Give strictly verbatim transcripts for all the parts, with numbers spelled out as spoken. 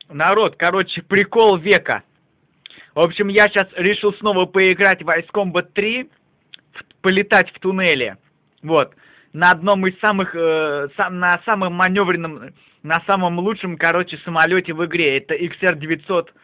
Народ, короче, прикол века. В общем, я сейчас решил снова поиграть в Ice Combat три, в, полетать в туннеле. Вот. На одном из самых, э, сам, на самом маневренном, на самом лучшем, короче, самолете в игре. Это икс эр девятьсот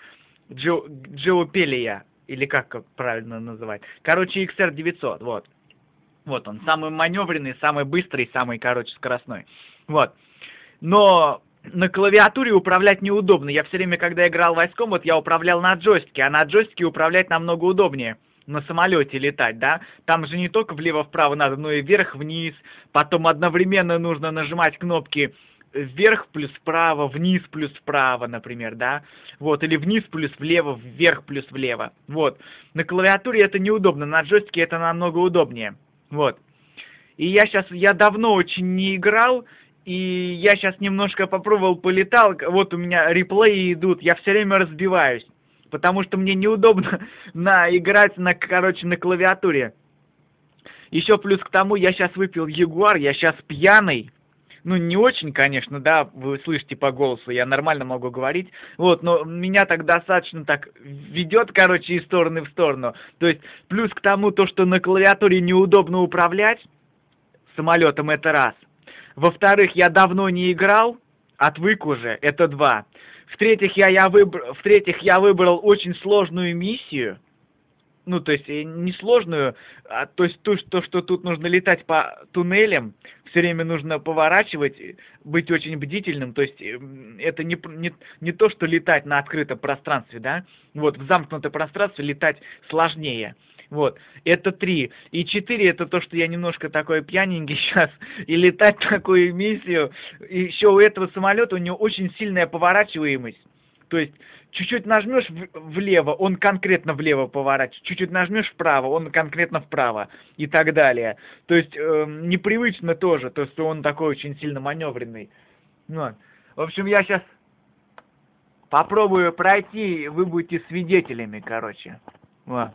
Geopelia, или как правильно называть. Короче, икс эр девятьсот, вот. Вот он, самый маневренный, самый быстрый, самый, короче, скоростной. Вот. Но на клавиатуре управлять неудобно. Я все время, когда играл в Ice Combat, я управлял на джойстике, а на джойстике управлять намного удобнее. На самолете летать, да? Там же не только влево-вправо надо, но и вверх-вниз. Потом одновременно нужно нажимать кнопки вверх плюс вправо, вниз плюс вправо, например, да? Вот, или вниз плюс влево, вверх плюс влево. Вот. На клавиатуре это неудобно, на джойстике это намного удобнее. Вот. И я сейчас, я давно очень не играл, и я сейчас немножко попробовал, полетал, вот у меня реплеи идут, я все время разбиваюсь, потому что мне неудобно на, играть, на, короче, на клавиатуре. Еще плюс к тому, я сейчас выпил Ягуар, я сейчас пьяный, ну не очень, конечно, да, вы слышите по голосу, я нормально могу говорить, вот, но меня так достаточно так ведет, короче, из стороны в сторону. То есть плюс к тому, то, что на клавиатуре неудобно управлять самолетом, это раз. Во-вторых, я давно не играл, отвык уже, это два. В-третьих, я, я, выбр... В-третьих, я выбрал очень сложную миссию. Ну, то есть, не сложную, а то есть то, что, что тут нужно летать по туннелям, все время нужно поворачивать, быть очень бдительным. То есть, это не, не, не то, что летать на открытом пространстве, да. Вот, в замкнутом пространстве летать сложнее. Вот, это три. И четыре, это то, что я немножко такой пьяненький сейчас, и летать такую миссию. И еще у этого самолета, у него очень сильная поворачиваемость. То есть, чуть-чуть нажмешь влево, он конкретно влево поворачивает. Чуть-чуть нажмешь вправо, он конкретно вправо. И так далее. То есть, э, непривычно тоже, то есть, он такой очень сильно маневренный. Вот. В общем, я сейчас попробую пройти, вы будете свидетелями, короче. Вот.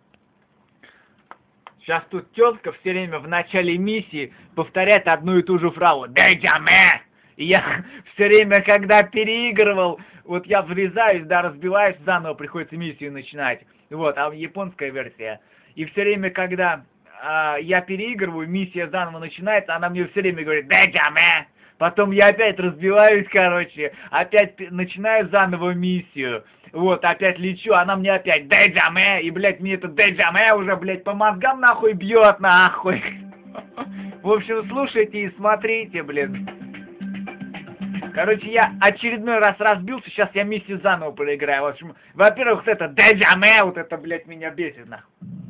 Сейчас тут тетка все время в начале миссии повторяет одну и ту же фразу «Дэйджаме!». И я все время, когда переигрывал, вот я врезаюсь, да, разбиваюсь, заново приходится миссию начинать. Вот, а японская версия. И все время, когда а, я переигрываю, миссия заново начинается, она мне все время говорит «Дэйджаме!». Потом я опять разбиваюсь, короче, опять начинаю заново миссию. Вот, опять лечу, она мне опять «Дэйджаме!». И, блядь, мне это «Дэйджаме!» уже, блядь, по мозгам нахуй бьет, нахуй. В общем, слушайте и смотрите, блин. Короче, я очередной раз разбился, сейчас я миссию заново проиграю. В общем, во-первых, вот это «Дэйджаме!», вот это, блядь, меня бесит, нахуй.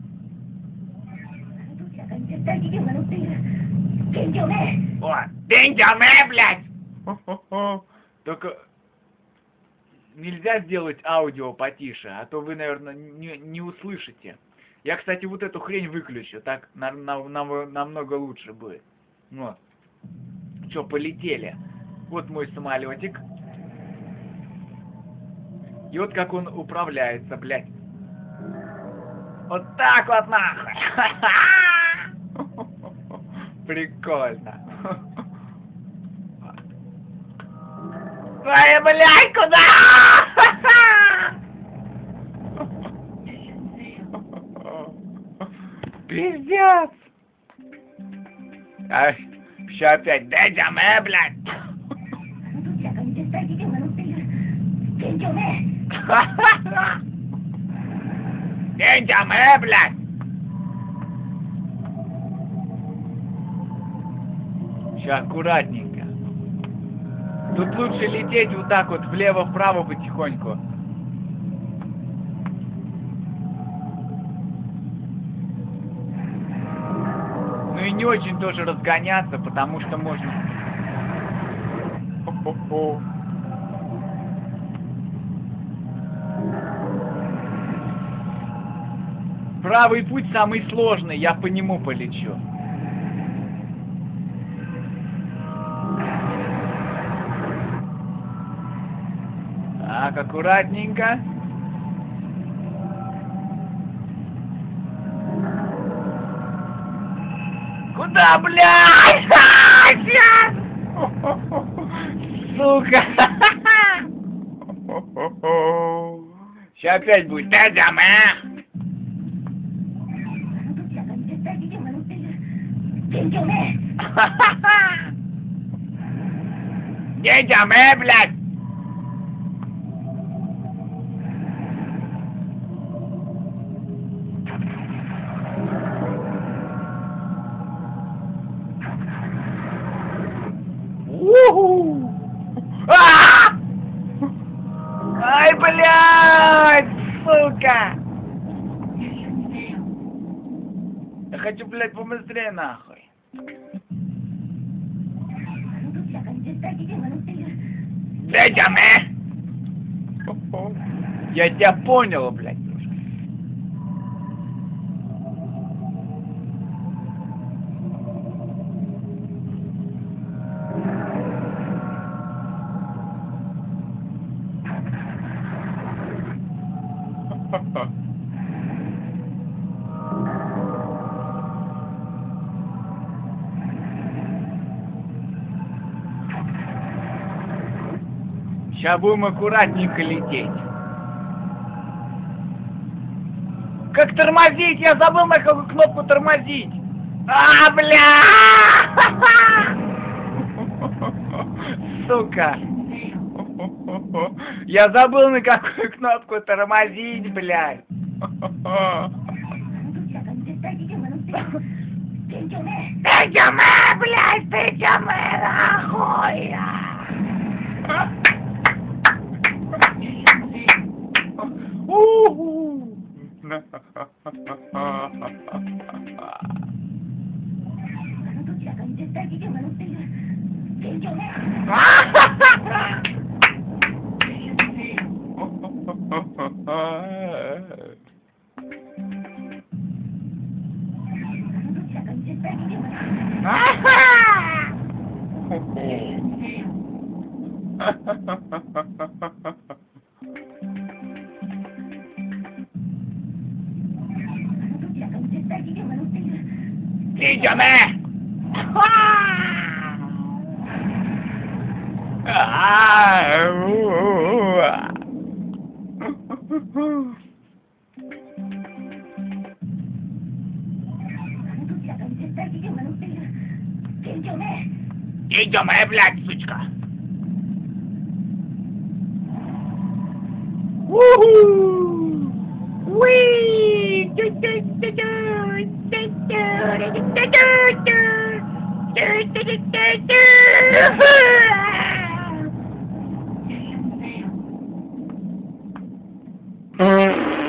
О, «Дэйджаме!», блядь! Только нельзя сделать аудио потише, а то вы, наверное, не, не услышите. Я, кстати, вот эту хрень выключу, так на, на, на, намного лучше будет. Вот. Че, полетели. Вот мой самолетик. И вот как он управляется, блядь. Вот так вот нахуй. Прикольно. Ой, блядь, куда? Пиздец. Ай, еще опять «Дэйджаме!», блядь. «Дэйджаме!», блядь. Сейчас аккуратненько. Тут лучше лететь вот так вот влево-вправо потихоньку. Ну и не очень тоже разгоняться, потому что можно... Хо-хо-хо. Правый путь самый сложный, я по нему полечу. Так, аккуратненько. Куда, блядь? Сейчас! Сука! Сейчас опять будет. Дядя Мэ! Дядя Мэ, блядь! Уху! А! Ай, блядь, сука! Я хочу, блядь, побыстрее, нахуй. Дядя Мэ! Я тебя понял, блядь. Сейчас будем аккуратненько лететь. Как тормозить? Я забыл, на какую кнопку тормозить. А, бля! Сука. Я забыл, на какую кнопку тормозить, блядь. Ты чё, мэ, блядь, ты чё, мэ, нахуй? Уху! Dígame. Dígame, блядь, сучка. Уху! Уи! Mm-hmm.